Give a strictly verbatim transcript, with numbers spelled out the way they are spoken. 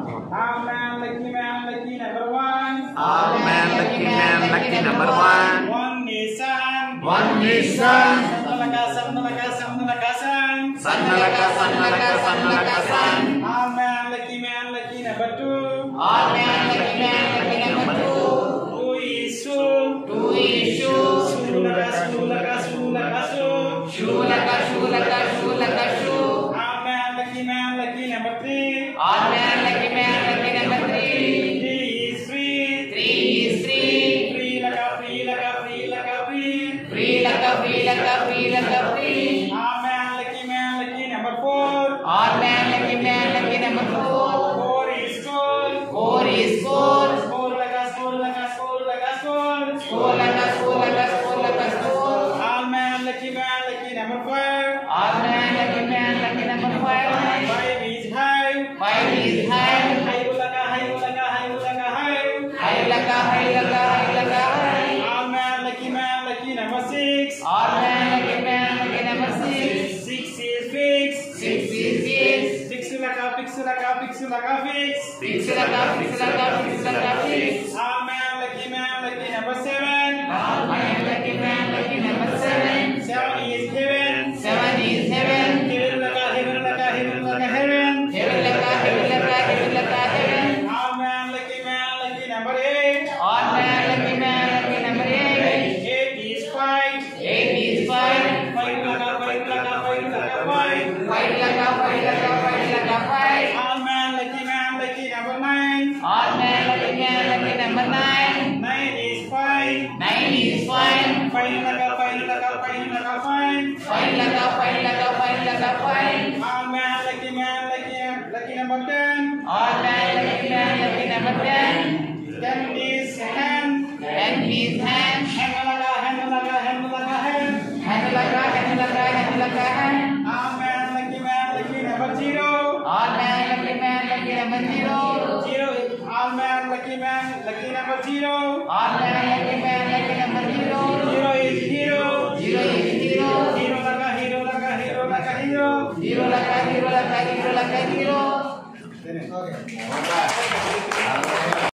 All man, lucky man, lucky number one. All man, lucky man, lucky number one. One Nissan. One Nissan. Sannalaka, sannalaka, sannalaka, san. Sannalaka, sannalaka, sannalaka, san. All man, lucky man, lucky number two. All man, lucky man, lucky number two. Two is shoe. Two is shoe. Sulaka, sulaka, sulaka, shoe. Shulaka, shulaka, shulaka, shoe. All man, lucky man, lucky number three. All man, lucky man, lucky number three. Three is free. Three is free. Free laka, free laka, free laka, free. Free laka, free laka, free laka, free. All man, lucky man, lucky number four. All man, lucky man, lucky number four. Four is gold. Four is four. Four laka, four laka, four laka, four. Four laka, four laka, four laka, four. All man, lucky man, lucky number five. All man, lucky man, lucky number five. Five is high. Five is high. High laka, high laka, high laka, high. High laka, high laka, high laka, high. All man, lucky man, lucky number six. All man, lucky man, lucky number six. Six is fixed. Six is six. Fix laka, fix laka, fix laka, fix. Six laka, six laka, six laka, six. All man, lucky man, lucky number seven. All man, lucky man, lucky number seven. Seven is heaven. Seven is heaven. Heaven laka, heaven laka, heaven laka, heaven. Heaven laka, heaven laka, heaven laka, heaven. All man, lucky man, lucky number eight. All man, lucky man, lucky number eight. Eight is five. Eight is five. Five laka, five laka, five laka, five. Five laka, five laka, five laka, five. All man, lucky man, lucky number nine. All man, lucky man, lucky number nine. Nine is five. Nine is five. Five laka, five laka, five laka, five. Five laka, five laka, five laka, five. All man, lucky man, lucky, lucky number ten. All man, lucky man, lucky number ten. Ten is hand. Ten is hand. Hand laka, hand laka, hand laka, hand. Hand laka, hand laka, hand laka, hand. All man, lucky man, lucky number zero. All man, lucky man, lucky number zero. Zero. All man, lucky man, lucky number zero. All man, lucky man, lucky number zero. Zero is hero. Zero is zero. Hero laka, hero laka, hero laka, hero. Zero laka, zero laka, zero laka, zero. Okay.